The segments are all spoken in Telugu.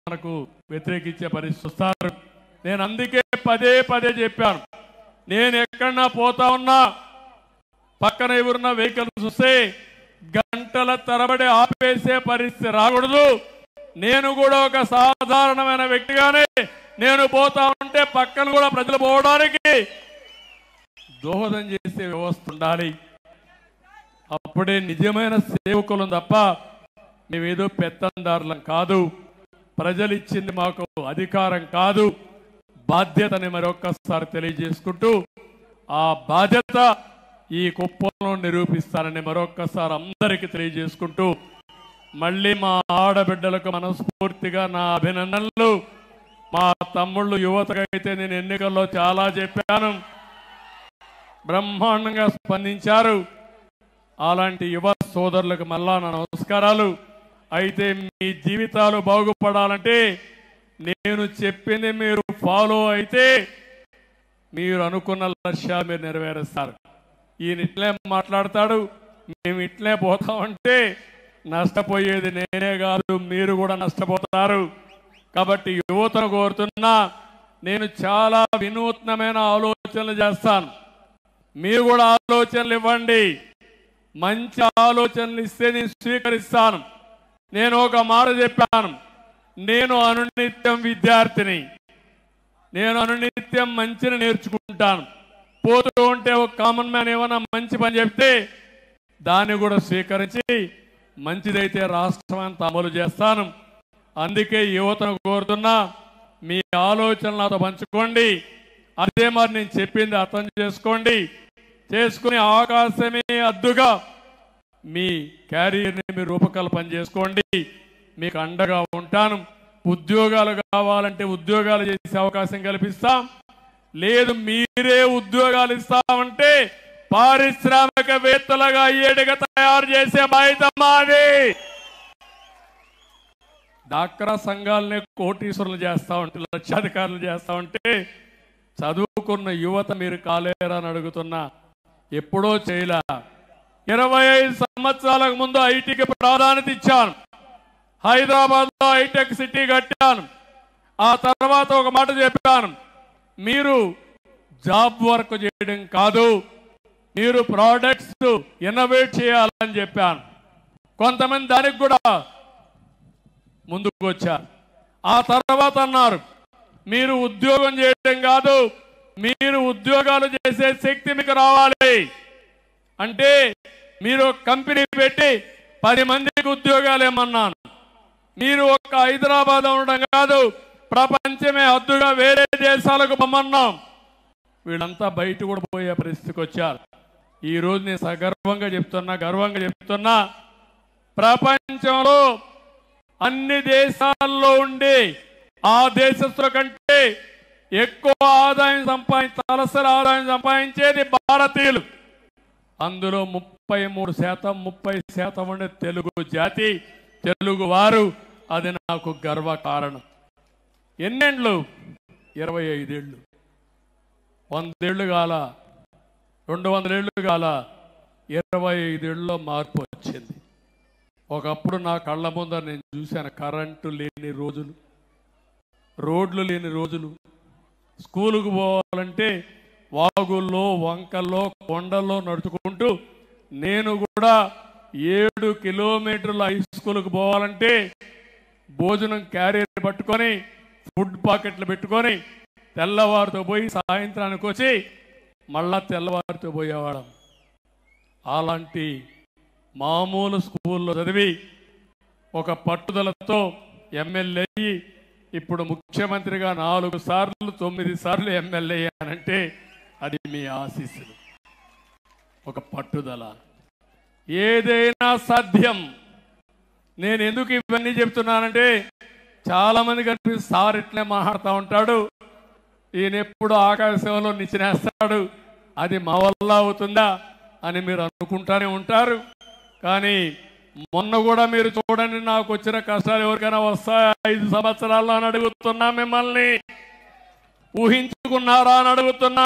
మనకు వ్యతిరేకించే పరిస్థితి వస్తారు. నేను అందుకే పదే పదే చెప్పాను, నేను ఎక్కడన్నా పోతా ఉన్నా పక్కన ఎవరున్న వెహికల్స్ వస్తే గంటల తరబడి ఆపేసే పరిస్థితి రాకూడదు. నేను కూడా ఒక సాధారణమైన వ్యక్తిగానే నేను పోతా ఉంటే పక్కన కూడా ప్రజలు పోవడానికి దోహదం చేసే వ్యవస్థ ఉండాలి. అప్పుడే నిజమైన సేవకులం తప్ప మేమేదో పెత్తందారులం కాదు. ప్రజలు ఇచ్చింది మాకు అధికారం కాదు, బాధ్యతని మరొక్కసారి తెలియజేసుకుంటూ ఆ బాధ్యత ఈ కుప్పంలో నిరూపిస్తానని మరొక్కసారి అందరికీ తెలియజేసుకుంటూ మళ్ళీ మా ఆడబిడ్డలకు మనస్ఫూర్తిగా నా అభినందనలు. మా తమ్ముళ్ళు యువతకైతే నేను ఎన్నికల్లో చాలా చెప్పాను, బ్రహ్మాండంగా స్పందించారు. అలాంటి యువ సోదరులకు మళ్ళా నా నమస్కారాలు. అయితే మీ జీవితాలు బాగుపడాలంటే నేను చెప్పింది మీరు ఫాలో అయితే మీరు అనుకున్న లక్ష్యాలు మీరు నెరవేరుస్తారు. ఈయన ఇట్లే మాట్లాడతాడు, మేము ఇట్లే పోతామంటే నష్టపోయేది నేనే కాదు, మీరు కూడా నష్టపోతారు. కాబట్టి యువతను కోరుతున్నా, నేను చాలా వినూత్నమైన ఆలోచనలు చేస్తాను, మీరు కూడా ఆలోచనలు ఇవ్వండి. మంచి ఆలోచనలు ఇస్తే నేను స్వీకరిస్తాను. నేను ఒక మాట చెప్పాను, నేను అనునిత్యం విద్యార్థిని, నేను అనునిత్యం మంచిని నేర్చుకుంటాను. పోతూ ఉంటే ఒక కామన్ మ్యాన్ ఏమైనా మంచి పని చెప్తే దాన్ని కూడా స్వీకరించి మంచిదైతే రాష్ట్రం అంతా అమలు చేస్తాను. అందుకే యువతను కోరుతున్నా, మీ ఆలోచనలు నాతో పంచుకోండి. అదే మరి నేను చెప్పింది అర్థం చేసుకోండి. చేసుకుని అవకాశమే అద్దుగా మీ క్యారియర్ని మీరు రూపకల్పన చేసుకోండి. మీకు అండగా ఉంటాను. ఉద్యోగాలు కావాలంటే ఉద్యోగాలు చేసే అవకాశం కల్పిస్తాం. లేదు మీరే ఉద్యోగాలు ఇస్తామంటే పారిశ్రామికవేత్తలుగా అయ్యేట్టుగా తయారు చేసే బాధ్యత మాది. డాక్రా సంఘాలనే కోటీశ్వరులు చేస్తా ఉంటే, లక్షాధికారులు చేస్తా ఉంటే చదువుకున్న యువత మీరు కాలేరా అని అడుగుతున్నా. ఎప్పుడో చేయలా. 25 సంవత్సరాలకు ముందు ఐటీకి ప్రాధాన్యత ఇచ్చాను. హైదరాబాద్లో హైటెక్ సిటీ కట్టాను. ఆ తర్వాత ఒక మాట చెప్పాను, మీరు జాబ్ వర్క్ చేయడం కాదు, మీరు ప్రోడక్ట్స్ ఇన్నోవేట్ చేయాలని చెప్పాను. కొంతమంది దానికి కూడా ముందుకు వచ్చారు. ఆ తర్వాత అన్నారు, మీరు ఉద్యోగం చేయడం కాదు, మీరు ఉద్యోగాలు చేసే శక్తి మీకు రావాలి అంటే మీరు కంపెనీ పెట్టి 10 మందికి ఉద్యోగాలు ఏమన్నాను. మీరు ఒక్క హైదరాబాద్ ఉండడం కాదు, ప్రపంచమే హద్దుగా వేరే దేశాలకు పొమ్మన్నాం. వీళ్ళంతా బయట కూడా పోయే పరిస్థితికి వచ్చారు. ఈరోజు నేను సగర్వంగా చెప్తున్నా, గర్వంగా చెప్తున్నా, ప్రపంచంలో అన్ని దేశాల్లో ఉండి ఆ దేశస్తుల కంటే ఎక్కువ ఆదాయం తలసరి ఆదాయం సంపాదించేది భారతీయులు. అందులో 33%, 30% ఉండే తెలుగు జాతి, తెలుగు వారు. అది నాకు గర్వ కారణం. ఎన్నేళ్ళు? 25 ఏళ్ళు. 100 ఏళ్ళు కాల, 200 ఏళ్ళు కాల, 25 ఏళ్ళలో మార్పు వచ్చింది. ఒకప్పుడు నా కళ్ళ ముందర నేను చూశాను కరెంటు లేని రోజులు, రోడ్లు లేని రోజులు. స్కూలుకు పోవాలంటే వాగుల్లో, వంకల్లో, కొండల్లో నడుచుకుంటూ, నేను కూడా 7 కిలోమీటర్ల హై స్కూల్కి పోవాలంటే భోజనం క్యారియర్ పట్టుకొని, ఫుడ్ పాకెట్లు పెట్టుకొని తెల్లవారితో పోయి సాయంత్రానికి వచ్చి మళ్ళా తెల్లవారితో పోయేవాళ్ళం. అలాంటి మామూలు స్కూల్లో చదివి ఒక పట్టుదలతో ఎమ్మెల్యే అయ్యి ఇప్పుడు ముఖ్యమంత్రిగా 4 సార్లు 9 సార్లు ఎమ్మెల్యే అయ్యానంటే అది మీ ఆశీస్సులు, ఒక పట్టుదల. ఏదైనా సాధ్యం. నేను ఎందుకు ఇవన్నీ చెప్తున్నానంటే చాలా మంది కనిపిస్తే సార్ ఇట్లే మాట్లాడుతూ ఉంటాడు, ఈయన ఎప్పుడు ఆకాశంలో నిచ్చినేస్తాడు, అది మా వల్ల అవుతుందా అని మీరు అనుకుంటానే ఉంటారు. కానీ మొన్న కూడా మీరు చూడండి, నాకు వచ్చిన కష్టాలు ఎవరికైనా వస్తాయా 5 సంవత్సరాల్లో అని అడుగుతున్నా. మిమ్మల్ని ఊహించుకున్నారా అని అడుగుతున్నా.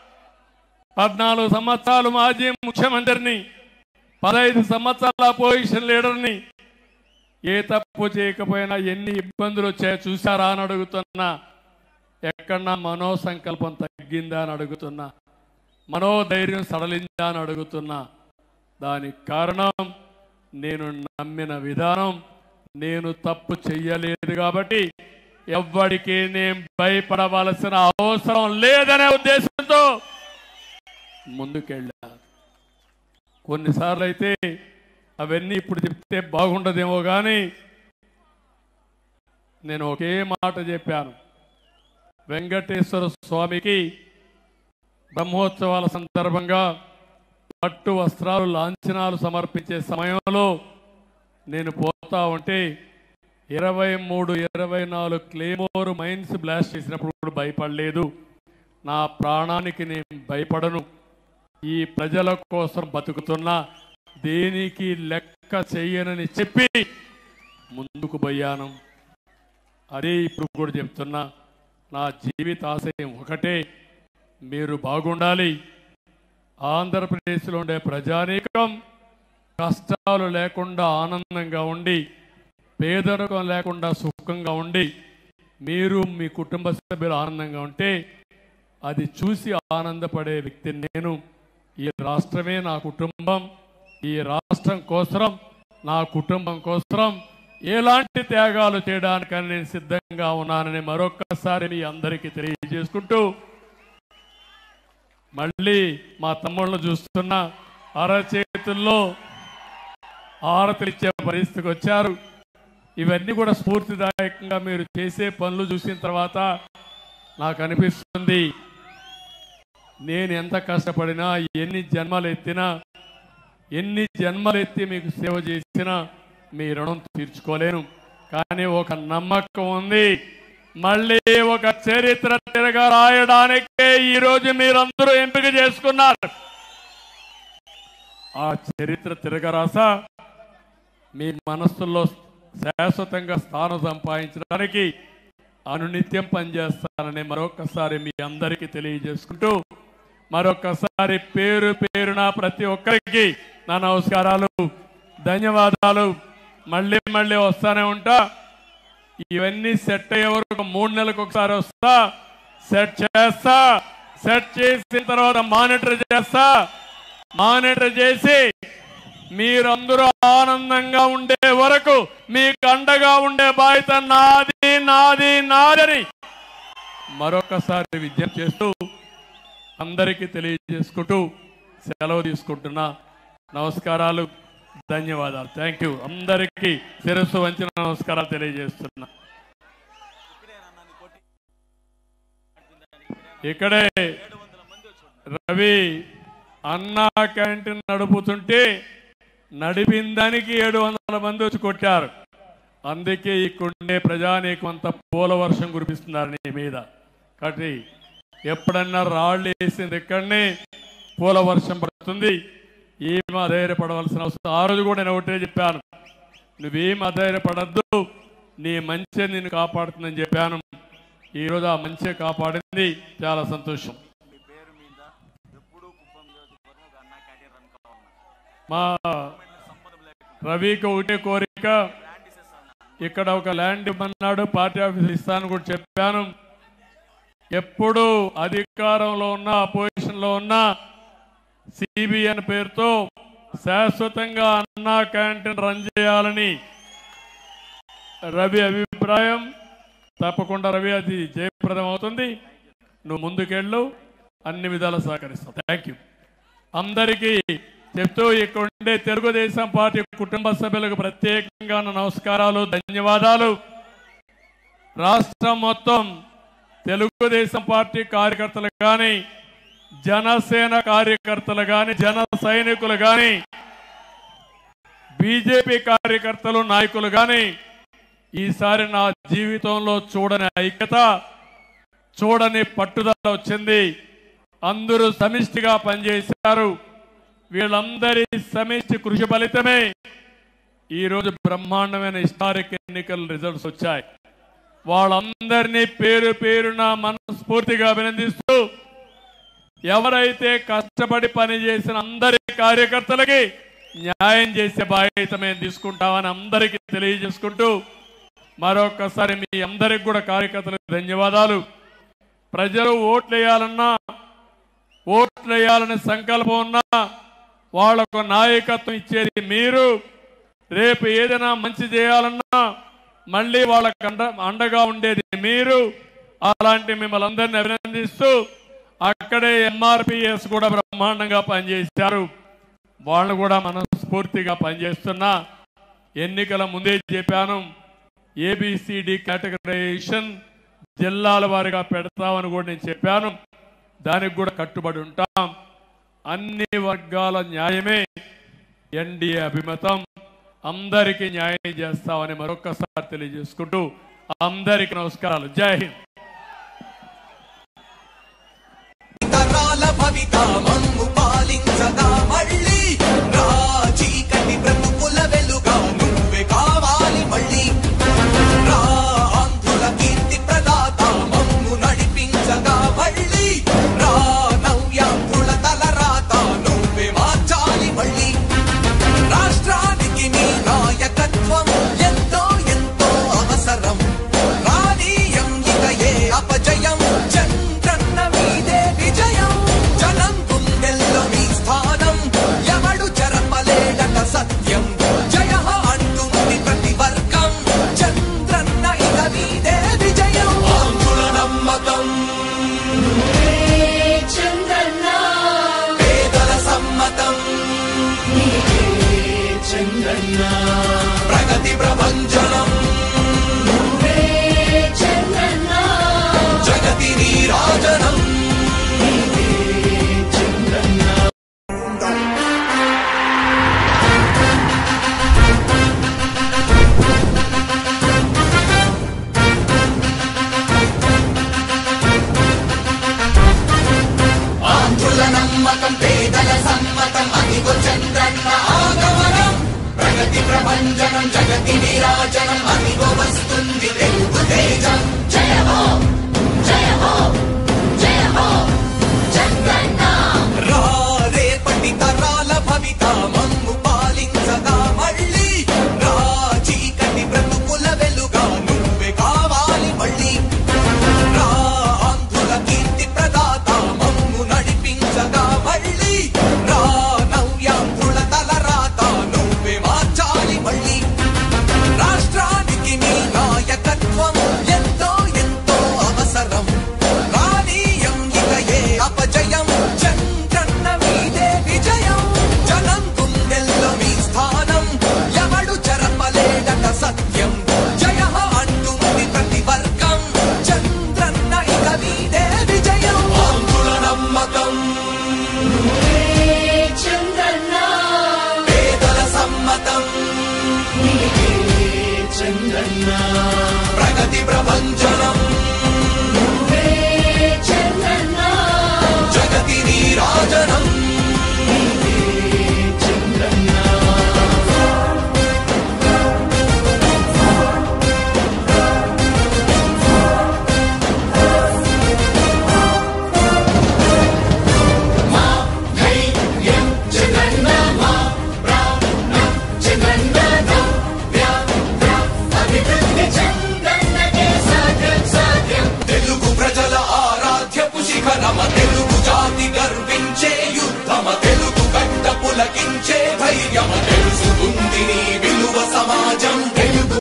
14 సంవత్సరాలు మాజీ ముఖ్యమంత్రిని, 15 సంవత్సరాల అపోజిషన్ లీడర్ని. ఏ తప్పు చేయకపోయినా ఎన్ని ఇబ్బందులు వచ్చాయో చూసారా అని అడుగుతున్నా. ఎక్కడన్నా మనోసంకల్పం తగ్గిందా అని అడుగుతున్నా. మనోధైర్యం సడలిందా అని అడుగుతున్నా. దానికి కారణం నేను నమ్మిన విధానం. నేను తప్పు చెయ్యలేదు కాబట్టి ఎవ్వడికి నేను భయపడవలసిన అవసరం లేదనే ఉద్దేశంతో ముందుకెళ్ళా. కొన్నిసార్లు అయితే అవన్నీ ఇప్పుడు చెప్తే బాగుండదేమో కానీ నేను ఒకే మాట చెప్పాను. వెంకటేశ్వర స్వామికి బ్రహ్మోత్సవాల సందర్భంగా పట్టు వస్త్రాలు లాంఛనాలు సమర్పించే సమయంలో నేను పోతా ఉంటే 23, 24 క్లేమోర్ మైన్స్ బ్లాస్ట్ చేసినప్పుడు కూడా భయపడలేదు. నా ప్రాణానికి నేను భయపడను. ఈ ప్రజల కోసం బతుకుతున్నా, దేనికి లెక్క చెయ్యనని చెప్పి ముందుకు పోయాను. అదే ఇప్పుడు కూడా చెప్తున్నా. నా జీవితాశయం ఒకటే, మీరు బాగుండాలి. ఆంధ్రప్రదేశ్లో ఉండే ప్రజానీకం కష్టాలు లేకుండా ఆనందంగా ఉండి, పేదరికం లేకుండా సుఖంగా ఉండి, మీరు మీ కుటుంబ సభ్యులు ఆనందంగా ఉంటే అది చూసి ఆనందపడే వ్యక్తి నేను. ఈ రాష్ట్రమే నా కుటుంబం. ఈ రాష్ట్రం కోసం, నా కుటుంబం కోసం ఎలాంటి త్యాగాలు చేయడానికని నేను సిద్ధంగా ఉన్నానని మరొక్కసారి మీ అందరికీ తెలియజేసుకుంటూ, మళ్ళీ మా తమ్ముళ్ళు చూస్తున్న అరచేతుల్లో ఆరతలిచ్చే పరిస్థితికి వచ్చారు. ఇవన్నీ కూడా స్ఫూర్తిదాయకంగా మీరు చేసే పనులు చూసిన తర్వాత నాకు అనిపిస్తుంది, నేను ఎంత కష్టపడినా, ఎన్ని జన్మలు ఎత్తి మీకు సేవ చేసినా మీ రుణం తీర్చుకోలేను. కానీ ఒక నమ్మకం ఉంది, మళ్ళీ ఒక చరిత్ర తిరగ రాయడానికే ఈరోజు మీరందరూ ఎంపిక చేసుకున్నారు. ఆ చరిత్ర తిరగరాస మీ మనస్సుల్లో శాశ్వతంగా స్థానం సంపాదించడానికి అనునిత్యం పనిచేస్తానని మరొకసారి మీ అందరికీ తెలియజేసుకుంటూ, మరొకసారి పేరు పేరున ప్రతి ఒక్కరికి నా నమస్కారాలు, ధన్యవాదాలు. మళ్ళీ మళ్ళీ వస్తానే ఉంటా. ఇవన్నీ సెట్ అయ్యే వరకు 3 నెలలకు ఒకసారి వస్తా, సెట్ చేస్తా. సెట్ చేసిన తర్వాత మానిటర్ చేసి మీరందరూ ఆనందంగా ఉండే వరకు మీకు అండగా ఉండే బాధ్యత నాదని మరొకసారి విజ్ఞప్తి చేస్తూ అందరికీ తెలియజేసుకుంటూ సెలవు తీసుకుంటున్నా. నమస్కారాలు, ధన్యవాదాలు. Thank you. అందరికీ శిరస్సు వంచిన నమస్కారాలు తెలియజేస్తున్నా. ఇక్కడే రవి అన్నా క్యాంటీన్ నడుపుతుంటే నడిపిన దానికి 700 మంది వచ్చి కొట్టారు. అందుకే ఇక్కడే ప్రజానీకం అంతా పూల వర్షం కురిపిస్తున్నారు నీ మీద. కాబట్టి ఎప్పుడన్నా రాళ్ళు వేసింది ఇక్కడనే పూల వర్షం పడుతుంది. ఏం అధైర్యపడవలసిన అవసరం. ఆ రోజు కూడా నేను ఒకటే చెప్పాను, నువ్వేం అధైర్యపడద్దు, నీ మంచి నిన్ను కాపాడుతుందని చెప్పాను. ఈరోజు ఆ మంచి కాపాడింది. చాలా సంతోషం. మా రవికి ఒకటే కోరిక, ఇక్కడ ఒక ల్యాండ్ ఇవ్వమన్నాడు, పార్టీ ఆఫీస్ ఇస్తాను కూడా చెప్పాను. ఎప్పుడు అధికారంలో ఉన్నా అపోజిషన్లో ఉన్నా సిబిఎన్ పేరుతో శాశ్వతంగా అన్నా క్యాంటీన్ రన్ చేయాలని రవి అభిప్రాయం. తప్పకుండా రవి, అది జయప్రదం అవుతుంది. నువ్వు ముందుకెళ్ళు, అన్ని విధాలు సహకరిస్తావు. Thank you. అందరికీ చెప్తూ ఇక్కడ ఉండే తెలుగుదేశం పార్టీ కుటుంబ సభ్యులకు ప్రత్యేకంగా నమస్కారాలు, ధన్యవాదాలు. రాష్ట్రం మొత్తం తెలుగుదేశం పార్టీ కార్యకర్తలు కానీ, జనసేన కార్యకర్తలు కానీ, జన సైనికులు కానీ, బీజేపీ కార్యకర్తలు నాయకులు కానీ ఈసారి నా జీవితంలో చూడని ఐక్యత, చూడని పట్టుదల వచ్చింది. అందరూ సమిష్టిగా పనిచేశారు. వీళ్ళందరి సమిష్టి కృషి ఫలితమే ఈరోజు బ్రహ్మాండమైన హిస్టారిక్ ఎన్నికల రిజల్ట్స్ వచ్చాయి. వాళ్ళందరినీ పేరు పేరున మనస్ఫూర్తిగా అభినందిస్తూ, ఎవరైతే కష్టపడి పనిచేసిన అందరి కార్యకర్తలకి న్యాయం చేసే బాధ్యత మేము తీసుకుంటామని అందరికీ తెలియజేసుకుంటూ మరొకసారి మీ అందరికి కూడా కార్యకర్తలకు ధన్యవాదాలు. ప్రజలు ఓట్లేయాలనే సంకల్పం ఉన్నా వాళ్ళకు నాయకత్వం ఇచ్చేది మీరు. రేపు ఏదైనా మంచి చేయాలన్నా మళ్ళీ వాళ్ళకు అండగా ఉండేది మీరు. అలాంటి మిమ్మల్ని అందరినీ అభినందిస్తూ అక్కడే ఎంఆర్పిఎస్ కూడా బ్రహ్మాండంగా పనిచేశారు. వాళ్ళు కూడా మనస్ఫూర్తిగా పనిచేస్తున్నా. ఎన్నికల ముందే చెప్పాను, ఏబిసిడి కేటగరైజేషన్ జిల్లాల వారిగా పెడతామని కూడా నేను చెప్పాను. దానికి కూడా కట్టుబడి ఉంటాం. అన్ని వర్గాల న్యాయమే ఎన్డీఏ అభిమతం. అందరికీ న్యాయం చేస్తామని మరొకసారి తెలియజేసుకుంటూ అందరికీ నమస్కారాలు. జై హింద్. ప్రగతి ప్రభంజనం జగతి నీరాజనం ఆంధ్రుల నమ్మకం పేదల సమ్మతం అదిగో చంద్రన్న ఆగమనం. ప్రగతి ప్రభంజనం జగతి నీరాజనం అదిగో వస్తుంది తెలుగు తేజం. జయ హో జయ హో జయ హో చంద్రన్న. రేపటి తరాల భవిత మమ్ము పాలించగా మళ్ళీ చీకటి బ్రతుకుల వెలుగా నువ్వే కావాలి మళ్ళీ. ఆంధ్రుల కీర్తి ప్రదాత మమ్ము నడిపించగా మళ్ళీ. నవ్యాంధ్రుల తలరాత నువ్వే మార్చాలి మళ్ళీ. రాష్ట్రానికి నీ నాయకత్వం ఎంతో ఎంతో అవసరం. రానీయం ఇక ఏ అపజయం, చంద్రన్న మీదే విజయం. జనం గుండెల్లో మీ స్థానం, ఎవడు చెరపలేడట సత్యం. జయ అంటుంది ప్రతి వర్గం, చంద్రన్న ఇక మీదే విజయం. ఆంధ్రుల నమ్మకం చంద్రన్న, పేదల సమ్మతం చంద్రన్న. ప్రగతి ప్రపంచ